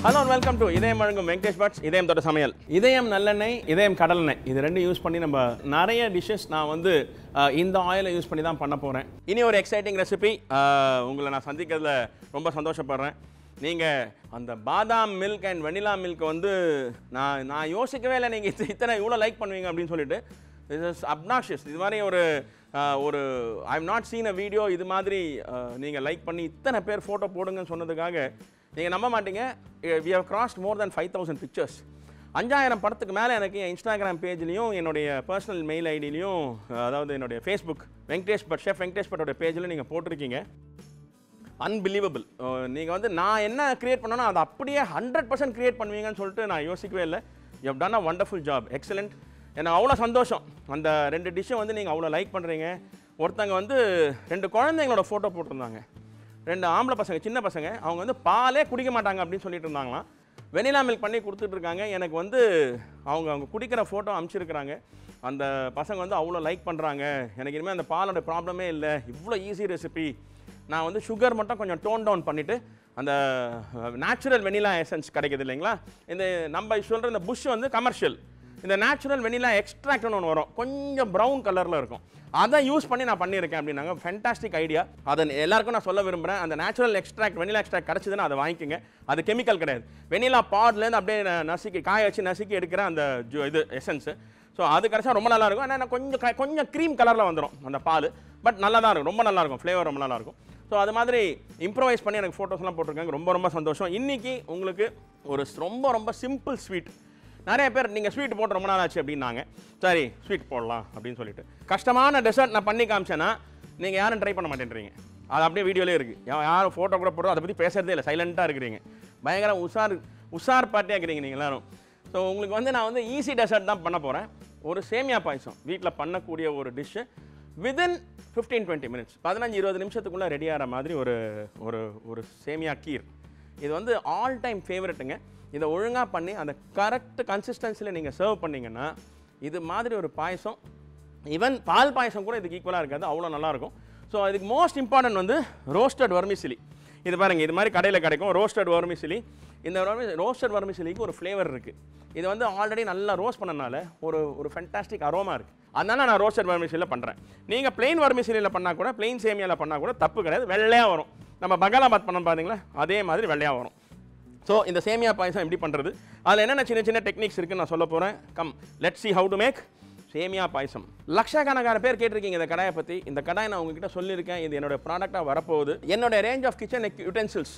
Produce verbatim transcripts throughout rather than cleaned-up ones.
Hello and welcome to இதயம் வழங்கும் Venkatesh puts இதயம் தொட்ட சமையல். இதயம் நல்லெண்ணெய், இதயம் கடலெண்ணெய் இது ரெண்டும் யூஸ் பண்ணி நம்ம நிறைய டிஷ்ஷஸ் நான் வந்து இந்த ஆயிலை யூஸ் பண்ணி தான் பண்ண போகிறேன். இனி ஒரு எக்ஸைட்டிங் ரெசிபி உங்களை நான் சந்திக்கிறதுல ரொம்ப சந்தோஷப்படுறேன். நீங்கள் அந்த பாதாம் மில்க் அண்ட் வெனிலா மில்க் வந்து நான் நான் யோசிக்கவே இல்லை நீங்கள் இத்தனை இவ்வளோ லைக் பண்ணுவீங்க அப்படின்னு சொல்லிட்டு. This is obnoxious. இது மாதிரி ஒரு ஒரு I have not seen a video இது மாதிரி நீங்கள் லைக் பண்ணி இத்தனை பேர் ஃபோட்டோ போடுங்கன்னு சொன்னதுக்காக நீங்கள் நம்ப மாட்டீங்க. We have crossed more than five thousand pictures. அஞ்சாயிரம் படத்துக்கு மேலே எனக்கு என் இன்ஸ்டாகிராம் பேஜ்லேயும் என்னுடைய பர்சனல் மெயில் ஐடியிலையும் அதாவது என்னுடைய ஃபேஸ்புக் வெங்கடேஷ் பட் ஷெஃப் வெங்கடேஷ் பட்டோட பேஜில் நீங்கள் போட்டிருக்கீங்க. அன்பிலீவபிள். நீங்கள் வந்து நான் என்ன க்ரியேட் பண்ணேனோ அதை அப்படியே ஹண்ட்ரட் பர்சன்ட் க்ரியேட் பண்ணுவீங்கன்னு சொல்லிட்டு நான் யோசிக்கவே இல்லை. You have done a wonderful job. Excellent. எனக்கு அவ்வளோ சந்தோஷம். அந்த ரெண்டு டிஷ்ஷை வந்து நீங்கள் அவ்வளோ லைக் பண்ணுறீங்க. ஒருத்தங்க வந்து ரெண்டு குழந்தைங்களோட ஃபோட்டோ போட்டிருந்தாங்க. ரெண்டு ஆம்பளை பசங்க, சின்ன பசங்க. அவங்க வந்து பாலே குடிக்க மாட்டாங்க அப்படின்னு சொல்லிட்டு இருந்தாங்களாம். வெனிலா மில்க் பண்ணி கொடுத்துட்ருக்காங்க. எனக்கு வந்து அவங்க அவங்க குடிக்கிற ஃபோட்டோ அனுப்பிச்சிருக்கிறாங்க. அந்த பசங்க வந்து அவ்வளோ லைக் பண்ணுறாங்க. எனக்கு இனிமேல் அந்த பாலோட ப்ராப்ளமே இல்லை. இவ்வளோ ஈஸி ரெசிபி. நான் வந்து சுகர் மட்டும் கொஞ்சம் டோன் டவுன் பண்ணிவிட்டு அந்த நேச்சுரல் வெனிலா எசன்ஸ் கிடைக்கிது இல்லைங்களா. இந்த நம்ம சொல்கிற இந்த புஷ் வந்து கமர்ஷியல். இந்த நேச்சுரல் வெனிலா எக்ஸ்ட்ராக்ட்னு ஒன்று வரும், கொஞ்சம் ப்ரௌன் கலரில் இருக்கும். அதை யூஸ் பண்ணி நான் பண்ணியிருக்கேன் அப்படின்னாங்க. Fantastic idea. அதை எல்லாருக்கும் நான் சொல்ல விரும்புகிறேன். அந்த நேச்சுரல் எக்ஸ்ட்ராக்ட் வெனிலா எக்ஸ்ட்ராக்ட் கிடச்சிதுன்னா அதை வாங்கிக்கோங்க. அது கெமிக்கல் கிடையாது. வெனிலா பாட்லேருந்து அப்படியே நசுக்கி காய வச்சு நசுக்கி எடுக்கிற அந்த ஜூ இது எசன்ஸு. ஸோ அது கிடச்சா ரொம்ப நல்லாயிருக்கும். ஆனால் கொஞ்சம் கொஞ்சம் க்ரீம் கலரில் வந்துடும் அந்த பால். பட் நல்லா தான் இருக்கும், ரொம்ப நல்லாயிருக்கும். ஃப்ளேவர் ரொம்ப நல்லாயிருக்கும். ஸோ அது மாதிரி இம்ப்ரவைஸ் பண்ணி எனக்கு ஃபோட்டோஸ்லாம் போட்டிருக்காங்க. ரொம்ப ரொம்ப சந்தோஷம். இன்றைக்கி உங்களுக்கு ஒரு ரொம்ப ரொம்ப சிம்பிள் ஸ்வீட். நிறைய பேர் நீங்கள் ஸ்வீட் போட்டு ரொம்ப நாள் ஆச்சு அப்படின்னாங்க. சரி ஸ்வீட் போடலாம் அப்படின்னு சொல்லிட்டு கஷ்டமான டெசர்ட் நான் பண்ணி காமிச்சேன்னா நீங்கள் யாரும் ட்ரை பண்ண மாட்டேன்றீங்க. அது அப்படியே வீடியோலே இருக்குது. யாரும் ஃபோட்டோ கூட போடுறோம் அதை பற்றி பேசுகிறதே இல்லை. சைலண்ட்டாக இருக்கிறீங்க. பயங்கர உஷார் உஷார் பார்ட்டியாக இருக்கிறீங்க நீங்கள் எல்லோரும். ஸோ உங்களுக்கு வந்து நான் வந்து ஈஸி டெசர்ட் தான் பண்ண போகிறேன். ஒரு சேமியா பாயசம் வீட்டில் பண்ணக்கூடிய ஒரு dish within fifteen twenty minutes பதினஞ்சு இருபது நிமிஷத்துக்குள்ளே ரெடி ஆகிற மாதிரி ஒரு ஒரு ஒரு சேமியா கீர். இது வந்து ஆல் டைம் ஃபேவரெட்டுங்க. இதை ஒழுங்காக பண்ணி அந்த கரெக்ட் கன்சிஸ்டன்சியில் நீங்கள் சர்வ் பண்ணிங்கன்னா இது மாதிரி ஒரு பாயசம், ஈவன் பால் பாயசம் கூட இதுக்கு ஈக்குவலாக இருக்காது, அவ்வளோ நல்லாயிருக்கும். ஸோ இதுக்கு மோஸ்ட் இம்பார்ட்டன்ட் வந்து ரோஸ்டட் வர்மிசிலி. இது பாருங்கள், இது மாதிரி கடையில் கிடைக்கும் ரோஸ்டட் வர்மிசிலி. இந்த ரோஸ்டட் வர்மிசிலிக்கு ஒரு ஃப்ளேவர் இருக்குது. இது வந்து ஆல்ரெடி நல்லா ரோஸ்ட் பண்ணனால ஒரு ஒரு ஃபென்டாஸ்டிக் அரோமா இருக்குது. அதனால நான் ரோஸ்டட் வர்மிசிலியில் பண்ணுறேன். நீங்கள் பிளெயின் வர்மிசிலியில் பண்ணால் கூட, பிளெயின் சேமியாவில் பண்ணால் கூட தப்பு கிடையாது. வெள்ளையாக வரும். நம்ம பகாலாபாத் பண்ணோம் பார்த்தீங்களா, அதே மாதிரி வெள்ளையாக வரும். ஸோ இந்த சேமியா பாயசம் எப்படி பண்ணுறது, அதில் என்னென்ன சின்ன சின்ன டெக்னிக்ஸ் இருக்குன்னு நான் சொல்ல போகிறேன். Come let's see how to make semiya payasam. லட்சக்கணக்கான பேர் கேட்டிருக்கீங்க இந்த கடாயை பற்றி. இந்த கடாயை நான் உங்ககிட்ட சொல்லியிருக்கேன். இது என்னோடய ப்ராடக்டாக வரப்போகுது. என்னோடய ரேஞ்ச் ஆஃப் கிச்சன் யூட்டென்சில்ஸ்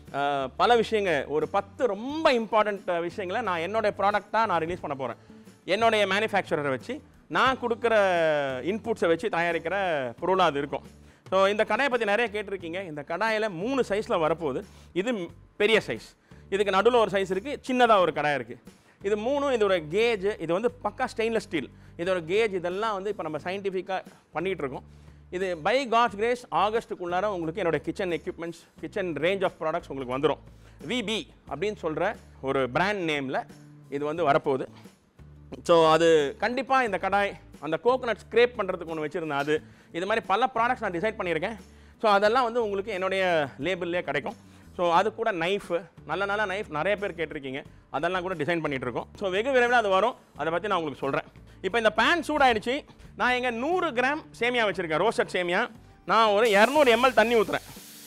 பல விஷயங்கள், ஒரு பத்து ரொம்ப இம்பார்ட்டண்ட் விஷயங்களை நான் என்னோடய ப்ராடக்டாக நான் ரிலீஸ் பண்ண போகிறேன். என்னுடைய மேனுஃபேக்சரரை வச்சு நான் கொடுக்குற இன்புட்ஸை வச்சு தயாரிக்கிற பொருளாக அது இருக்கும். ஸோ இந்த கடாயை பற்றி நிறைய கேட்டிருக்கீங்க. இந்த கடாயில் மூணு சைஸில் வரப்போகுது. இது பெரிய சைஸ், இதுக்கு நடுவில் ஒரு சைஸ் இருக்குது, சின்னதாக ஒரு கடாய் இருக்குது. இது மூணும் இதோட கேஜ். இது வந்து பக்கா ஸ்டெயின்லெஸ் ஸ்டீல். இதோட கேஜ் இதெல்லாம் வந்து இப்போ நம்ம சயின்டிஃபிக்காக பண்ணிகிட்ருக்கோம். இது பை காட்ஸ் கிரேஸ் ஆகஸ்ட்டுக்குள்ளார உங்களுக்கு என்னோடய kitchen equipments, kitchen range of products உங்களுக்கு வந்துடும். விபி அப்படின்னு சொல்கிற ஒரு பிராண்ட் நேமில் இது வந்து வரப்போகுது. ஸோ அது கண்டிப்பாக இந்த கடாய், அந்த கோகோனட் ஸ்க்ரேப் பண்ணுறதுக்கு ஒன்று வச்சுருந்தேன், அது இது மாதிரி பல ப்ராடக்ட்ஸ் நான் டிசைட் பண்ணியிருக்கேன். ஸோ அதெல்லாம் வந்து உங்களுக்கு என்னுடைய லேபிள்லேயே கிடைக்கும். ஸோ அது கூட நைஃபு, நல்ல நல்ல நைஃப் நிறைய பேர் கேட்டிருக்கீங்க, அதெல்லாம் கூட டிசைன் பண்ணிகிட்ருக்கோம். ஸோ வெகு விரைவில் அது வரும். அதை பற்றி நான் உங்களுக்கு சொல்கிறேன். இப்போ இந்த பேன் சூடாகிடுச்சு. நான் எங்கள் நூறு கிராம் சேமியா வச்சுருக்கேன், ரோஸ்டட் சேமியா. நான் ஒரு இரநூறு எம்எல் தண்ணி ஊற்றுறேன்.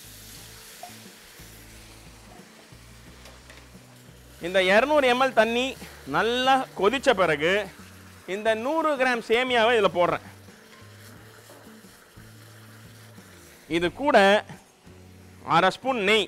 இந்த இரநூறு எம்எல் தண்ணி நல்லா கொதித்த பிறகு இந்த நூறு கிராம் சேமியாவை இதில் போடுறேன். இது கூட அரை ஸ்பூன் நெய்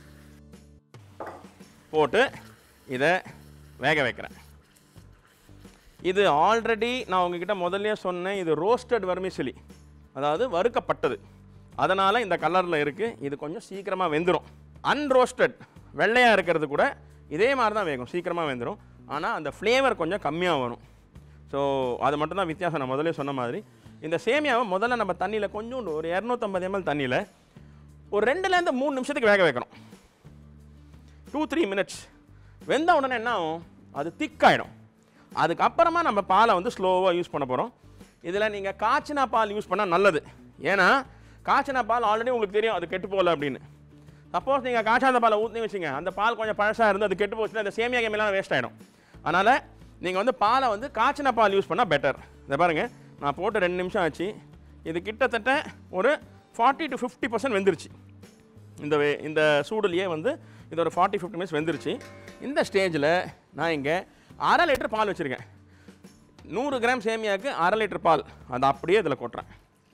போட்டு இதை வேக வைக்கிறேன். இது ஆல்ரெடி நான் உங்ககிட்ட முதல்ல சொன்னேன், இது ரோஸ்டட் வர்மிசிலி, அதாவது வறுக்கப்பட்டது. அதனால் இந்த கலரில் இருக்குது. இது கொஞ்சம் சீக்கிரமாக வெந்துடும். அன்ரோஸ்டட் வெள்ளையாக இருக்கிறது கூட இதே மாதிரி தான் வேகும், சீக்கிரமாக வெந்துடும். ஆனால் அந்த ஃப்ளேவர் கொஞ்சம் கம்மியாக வரும். ஸோ அது மட்டும்தான் வித்தியாசம். நான் முதல்ல சொன்ன மாதிரி இந்த சேமியாவை முதல்ல நம்ம தண்ணியில் கொஞ்சோண்டு ஒரு இரநூத்தம்பது எம்எல் தண்ணியில் ஒரு ரெண்டுலேருந்து மூணு நிமிஷத்துக்கு வேக வைக்கணும். டூ த்ரீ மினிட்ஸ் வெந்த உடனே என்ன ஆகும், அது திக்காயிடும். அதுக்கப்புறமா நம்ம பாலை வந்து ஸ்லோவாக யூஸ் பண்ண போகிறோம். இதில் நீங்கள் காய்ச்சினா பால் யூஸ் பண்ணால் நல்லது. ஏன்னா காய்ச்சினா பால் ஆல்ரெடி உங்களுக்கு தெரியும் அது கெட்டு போகல அப்படின்னு. சப்போஸ் நீங்கள் காய்ச்சாத பாலை ஊற்றி வச்சுங்க, அந்த பால் கொஞ்சம் பழசாக இருந்து அது கெட்டு போச்சுன்னா அந்த சேமியா கேமெல்லாம் வேஸ்ட் ஆகிடும். அதனால் நீங்கள் வந்து பாலை வந்து காய்ச்சின பால் யூஸ் பண்ணால் பெட்டர். இதை பாருங்கள், நான் போட்டு ரெண்டு நிமிஷம் ஆச்சு. இது கிட்டத்தட்ட ஒரு ஃபார்ட்டி டு ஃபிஃப்டி பர்சன்ட் வெந்துருச்சு. இந்த வே இந்த சூடுலேயே வந்து இது ஒரு ஃபார்ட்டி ஃபிஃப்டி மினிட்ஸ் வெந்துருச்சு. இந்த ஸ்டேஜில் நான் இங்கே அரை லிட்டர் பால் வச்சுருக்கேன். நூறு கிராம் சேமியாவுக்கு அரை லிட்டர் பால், அதை அப்படியே இதில் கொட்டுறேன்.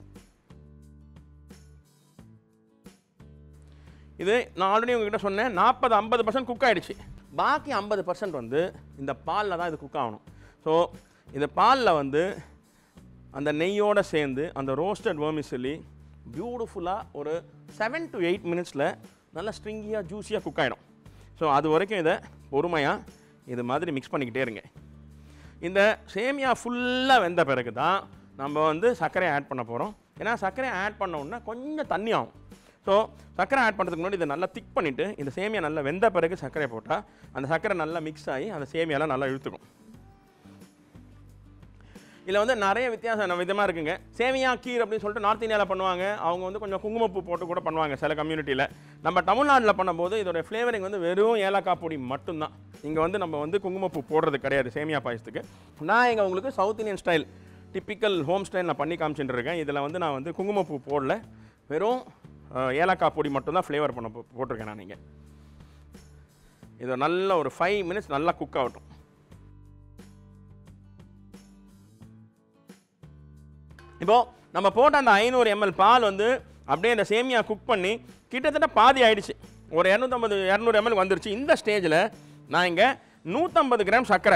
இது நான் ஆல்ரெடி உங்ககிட்ட சொன்னேன், நாற்பது ஐம்பது பர்சன்ட் குக் ஆகிடுச்சு. பாக்கி ஐம்பது பர்சன்ட் வந்து இந்த பாலில் தான் இது குக் ஆகணும். ஸோ இந்த பாலில் வந்து அந்த நெய்யோடு சேர்ந்து அந்த ரோஸ்டட் வெர்மிசெல்லி பியூட்டிஃபுல்லாக ஒரு செவன் டு எயிட் மினிட்ஸில் நல்லா ஸ்ட்ரிங்கியாக ஜூஸியாக குக் ஆகிடும். ஸோ அது வரைக்கும் இதை பொறுமையாக இது மாதிரி மிக்ஸ் பண்ணிக்கிட்டே இருங்க. இந்த சேமியா ஃபுல்லாக வெந்த பிறகு தான் நம்ம வந்து சர்க்கரையை ஆட் பண்ண போகிறோம். ஏன்னா சர்க்கரையை ஆட் பண்ணோன்னா கொஞ்சம் தண்ணி ஆகும். ஸோ சர்க்கரை ஆட் பண்ணுறதுக்கு முன்னாடி இதை நல்லா திக் பண்ணிவிட்டு இந்த சேமியா நல்லா வெந்த பிறகு சர்க்கரையை போட்டால் அந்த சர்க்கரை நல்லா மிக்ஸ் ஆகி அந்த சேமியாலாம் நல்லா இழுத்துக்கும். இதில் வந்து நிறைய வித்தியாசம் விதமாக இருக்குங்க. சேமியா கீர் அப்படின்னு சொல்லிட்டு நார்த் இந்தியாவில் பண்ணுவாங்க. அவங்க வந்து கொஞ்சம் குங்குமப்பூ போட்டு கூட பண்ணுவாங்க சில கம்யூனிட்டியில். நம்ம தமிழ்நாட்டில் பண்ணும்போது இதோடைய ஃப்ளேவரிங் வந்து வெறும் ஏலக்காய் பொடி மட்டும்தான். இங்கே வந்து நம்ம வந்து குங்குமப்பூ போடுறது கிடையாது சேமியா பாயசத்துக்கு. நான் இங்கே உங்களுக்கு south Indian style typical home style நான் பண்ணி காமிச்சுட்டு இருக்கேன். இதில் வந்து நான் வந்து குங்குமப்பூ போடல, வெறும் ஏலக்காய் பொடி மட்டும்தான் ஃப்ளேவர் பண்ண போட்டிருக்கேன் நான். நீங்கள் இது நல்ல ஒரு ஃபைவ் மினிட்ஸ் நல்லா குக் ஆகட்டும். இப்போது நம்ம போட்ட அந்த ஐநூறு எம்எல் பால் வந்து அப்படியே இந்த சேமியா குக் பண்ணி கிட்டத்தட்ட பாதி ஆகிடுச்சு. ஒரு இரநூத்தம்பது இரநூறு எம்எல் வந்துருச்சு. இந்த ஸ்டேஜில் நான் இங்கே நூற்றம்பது கிராம் சர்க்கரை,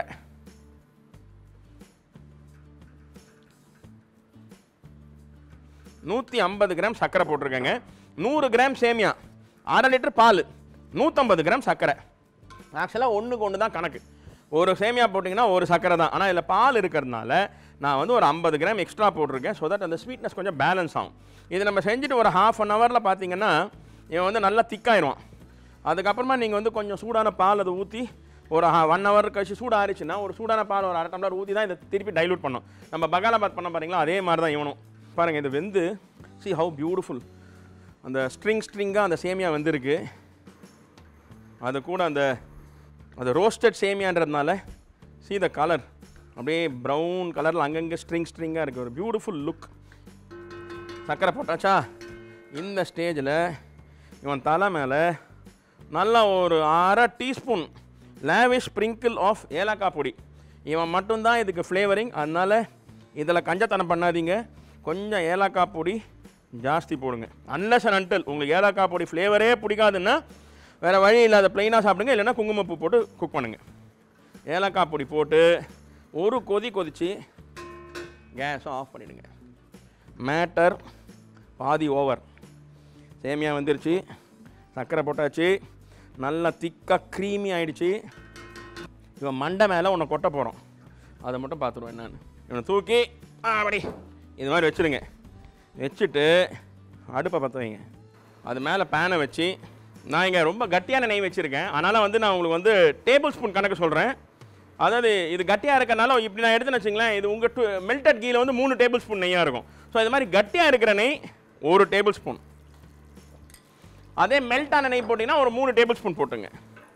நூற்றி ஐம்பது கிராம் சர்க்கரை போட்டிருக்கேங்க. நூறு கிராம் சேமியா, அரை லிட்டர் பால், நூற்றம்பது கிராம் சர்க்கரை. ஆக்சுவலாக ஒன்றுக்கு ஒன்று தான் கணக்கு. ஒரு சேமியா போட்டிங்கன்னா ஒரு சர்க்கரை தான். ஆனால் இதில் பால் இருக்கிறதுனால நான் வந்து ஒரு ஐம்பது கிராம் எக்ஸ்ட்ரா போட்டிருக்கேன். ஸோ தட் அந்த ஸ்வீட்னஸ் கொஞ்சம் பேலன்ஸ் ஆகும். இது நம்ம செஞ்சுட்டு ஒரு ஹாஃப் அன் ஹவரில் பார்த்தீங்கன்னா இவன் வந்து நல்லா திக்காயிடுவான். அதுக்கப்புறமா நீங்கள் வந்து கொஞ்சம் சூடான பால் அதை ஊற்றி ஒரு ஒன் ஹவர் கழிச்சு சூடு ஆறிச்சுன்னா ஒரு சூடான பால் ஒரு அரை டம்ளர் ஊற்றி தான் இதை திருப்பி டைலூட் பண்ணோம். நம்ம பகாலாபாத் பண்ண பாருங்களா, அதே மாதிரி தான் இவனும். பாருங்கள், இது வெந்து சி ஹவு பியூட்டிஃபுல் அந்த ஸ்ட்ரிங் ஸ்ட்ரிங்காக அந்த சேமியா வெந்திருக்கு. அது கூட அந்த அது ரோஸ்டட் சேமியான்றதுனால சி த கலர் அப்படியே ப்ரௌன் கலரில் அங்கங்கே ஸ்ட்ரிங் ஸ்ட்ரிங்காக இருக்குது. ஒரு பியூட்டிஃபுல் லுக். சர்க்கரை போட்டாச்சா? இந்த ஸ்டேஜில் இவன் தலை மேலே நல்லா ஒரு அரை டீஸ்பூன் லேவிஷ் ஸ்ப்ரிங்கிள் ஆஃப் ஏலக்காய் பொடி. இவன் மட்டும்தான் இதுக்கு ஃப்ளேவரிங். அதனால் இதில் கஞ்சத்தனம் பண்ணாதீங்க, கொஞ்சம் ஏலக்காய் பொடி ஜாஸ்தி போடுங்க. அன்லஸ் அண்ட் அன்டில் உங்களுக்கு ஏலக்காய் பொடி ஃப்ளேவரே பிடிக்காதுன்னா வேறு வழி இல்லாத ப்ளைனாக சாப்பிடுங்க, இல்லைன்னா குங்குமப்பூ போட்டு குக் பண்ணுங்கள். ஏலக்காய் பொடி போட்டு ஒரு கொதி கொதித்து கேஸை ஆஃப் பண்ணிவிடுங்க. மேட்டர் பாதி ஓவர். சேமியா வந்துருச்சு, சர்க்கரை போட்டாச்சு, நல்லா திக்காக க்ரீமி ஆகிடுச்சு. இவன் மண்டை மேலே உன்னை கொட்ட போகிறோம், அதை மட்டும் பார்த்துருவேன் நான். இவனை தூக்கி அப்படி இது மாதிரி வச்சுருங்க. வச்சுட்டு அடுப்பை பற்ற வைங்க. அது மேலே பேனை வச்சு, நான் இங்கே ரொம்ப கட்டியான நெய் வச்சுருக்கேன். அதனால் வந்து நான் உங்களுக்கு வந்து டேபிள் ஸ்பூன் கணக்கு சொல்கிறேன். அதாவது இது கட்டியாக இருக்கிறனால இப்படி நான் எடுத்துன்னு வச்சுங்களேன், இது உங்கள் டூ மெல்டட் கீழே வந்து மூணு டேபிள் ஸ்பூன் நெய்யாக இருக்கும். ஸோ இது மாதிரி கட்டியாக இருக்கிற நெய் ஒரு டேபிள் ஸ்பூன், அதே மெல்ட்டான நெய் போட்டிங்கன்னா ஒரு மூணு டேபிள் ஸ்பூன் போட்டுங்க.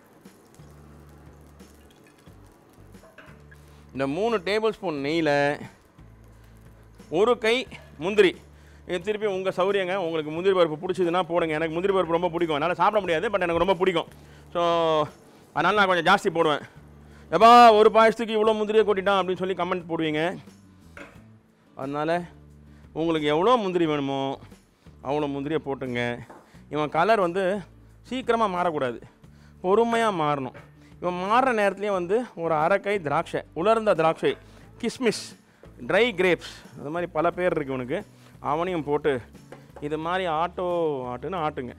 இந்த மூணு டேபிள் ஸ்பூன் நெய்யில் ஒரு கை முந்திரி. இது திருப்பி உங்கள் சௌரியங்க, உங்களுக்கு முந்திரி பருப்பு பிடிச்சதுன்னா போடுங்க. எனக்கு முந்திரி பருப்பு ரொம்ப பிடிக்கும், என்னால் சாப்பிட முடியாது, பட் எனக்கு ரொம்ப பிடிக்கும். ஸோ அதனால் நான் கொஞ்சம் ஜாஸ்தி போடுவேன். எப்பா ஒரு பாயசத்துக்கு இவ்வளோ முந்திரியை கொட்டிட்டான் அப்படின்னு சொல்லி கமெண்ட் போடுவீங்க. அதனால் உங்களுக்கு எவ்வளோ முந்திரி வேணுமோ அவ்வளோ முந்திரியை போட்டுங்க. இவன் கலர் வந்து சீக்கிரமாக மாறக்கூடாது, பொறுமையாக மாறணும். இவன் மாறுற நேரத்துலேயே வந்து ஒரு அரைக்கை திராட்சை, உலர்ந்த திராட்சை, கிஸ்மிஸ், ட்ரை கிரேப்ஸ், அது மாதிரி பல பேர் இருக்குது இவனுக்கு, அவனையும் போட்டு இது மாதிரி ஆட்டோ ஆட்டுன்னு ஆட்டுங்க.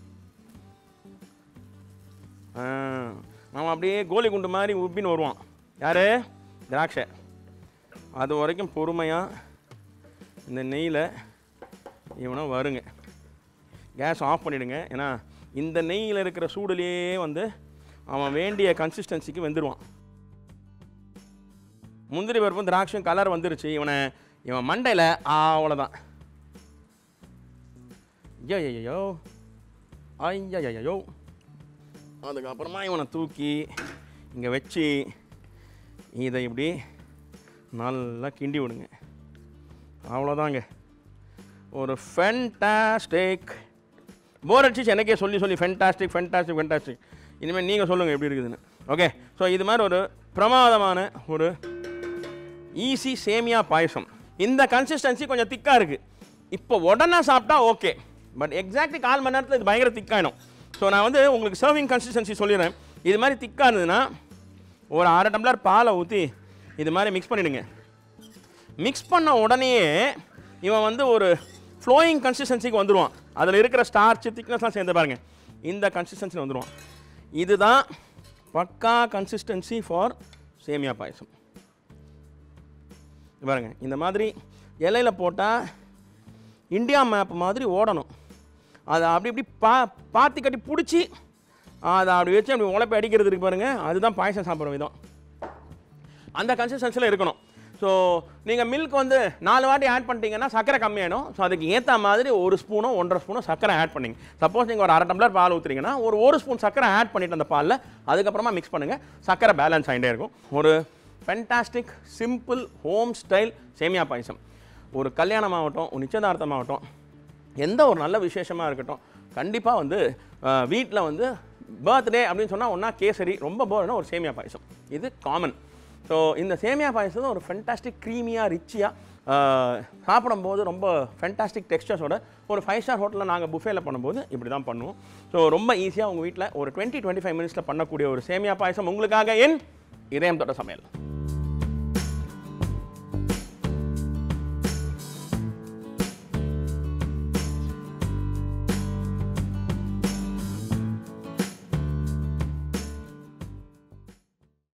அவன் அப்படியே கோலி குண்டு மாதிரி உப்பின்னு வருவான். யார்? திராட்சை. அது வரைக்கும் பொறுமையாக இந்த நெய்யில் இவனை வருங்க. கேஸ் ஆஃப் பண்ணிவிடுங்க. ஏன்னா இந்த நெய்யில் இருக்கிற சூடுலேயே வந்து அவன் வேண்டிய கன்சிஸ்டன்சிக்கு வெந்துடுவான். முந்திரி பருப்பும் திராட்சையும் கலர் வந்துருச்சு. இவனை இவன் மண்டையில் அவ்வளோதான். ஐயோ ஐயோ ஐயோ, அதுக்கப்புறமா இவனை தூக்கி இங்கே வச்சு இதை இப்படி நல்லா கிண்டி விடுங்க. அவ்வளோதாங்க. ஒரு ஃபென்டாஸ்டிக். போர் அடிச்சு எனக்கே சொல்லி சொல்லி ஃபென்டாஸ்டிக் ஃபென்டாஸ்டிக் ஃபென்டாஸ்டிக். இனிமேல் நீங்கள் சொல்லுங்கள் எப்படி இருக்குதுன்னு. ஓகே, ஸோ இது மாதிரி ஒரு பிரமாதமான ஒரு ஈஸி சேமியா பாயசம். இந்த கன்சிஸ்டன்சி கொஞ்சம் திக்காக இருக்குது. இப்போ உடனே சாப்பிட்டா ஓகே, பட் எக்ஸாக்ட்லி கால் மணி நேரத்தில் இது பயங்கர திக்காயிடும். ஸோ நான் வந்து உங்களுக்கு சர்விங் கன்சிஸ்டன்சி சொல்லிடுறேன். இது மாதிரி திக்காக இருந்ததுன்னா ஒரு அரை டம்ளர் பாலை ஊற்றி இது மாதிரி மிக்ஸ் பண்ணிவிடுங்க. மிக்ஸ் பண்ண உடனேயே இவன் வந்து ஒரு ஃப்ளோயிங் கன்சிஸ்டன்சிக்கு வந்துடுவான். அதில் இருக்கிற ஸ்டார்ச் திக்னஸ்லாம் சேர்ந்து பாருங்கள், இந்த கன்சிஸ்டன்சியில் வந்துடுவான். இதுதான் பக்கா கன்சிஸ்டன்சி ஃபார் சேமியா பாயசம். பாருங்கள், இந்த மாதிரி இலையில் போட்டால் இந்தியா மேப் மாதிரி ஓடணும். அதை அப்படி இப்படி பா பாத்தி கட்டி பிடிச்சி அதை அப்படி வச்சு அப்படி உழைப்பை அடிக்கிறது இருக்கு பாருங்கள், அதுதான் பாயசம் சாப்பிட்ற விதம். அந்த கன்சிஸ்டன்சியில் இருக்கணும். ஸோ நீங்கள் மில்க் வந்து நாலு வாட்டி ஆட் பண்ணிட்டீங்கன்னா சக்கரை கம்மியாயிடும். ஸோ அதுக்கு ஏற்ற மாதிரி ஒரு ஸ்பூனோ ஒன்றரை ஸ்பூனோ சக்கரை ஆட் பண்ணிங்க. சப்போஸ் நீங்கள் ஒரு அரை டம்ளர் பால் ஊற்றுறீங்கன்னா ஒரு ஒரு ஸ்பூன் சக்கரை ஆட் பண்ணிவிட்டு அந்த பாலில் அதுக்கப்புறமா மிக்ஸ் பண்ணுங்கள். சக்கரை பேலன்ஸ் ஆகிட்டே இருக்கும். ஒரு ஃபென்டாஸ்டிக் சிம்பிள் ஹோம் ஸ்டைல் சேமியா பாயசம். ஒரு கல்யாணமாகட்டும், ஒரு நிச்சயதார்த்தமாகட்டும், எந்த ஒரு நல்ல விசேஷமாக இருக்கட்டும், கண்டிப்பாக வந்து வீட்டில் வந்து பர்த்டே அப்படின்னு சொன்னால் ஒன்றா கேசரி, ரொம்ப போர்னா ஒரு சேமியா பாயசம், இது காமன். ஸோ இந்த சேமியா பாயசம் ஒரு ஃபென்டாஸ்டிக் க்ரீமியாக ரிச்சியாக சாப்பிடும்போது ரொம்ப ஃபென்டாஸ்டிக் டெக்ஸ்டர்ஸோட ஒரு ஃபைவ் ஸ்டார் ஹோட்டலில் நாங்கள் புஃபேல பண்ணும்போது இப்படி தான் பண்ணுவோம். ஸோ ரொம்ப ஈஸியாக உங்கள் வீட்டில் ஒரு டுவெண்ட்டி டுவெண்ட்டி ஃபைவ் மினிட்ஸில் பண்ணக்கூடிய ஒரு சேமியா பாயசம் உங்களுக்காக என் இதயம் தொட்ட சமையல்.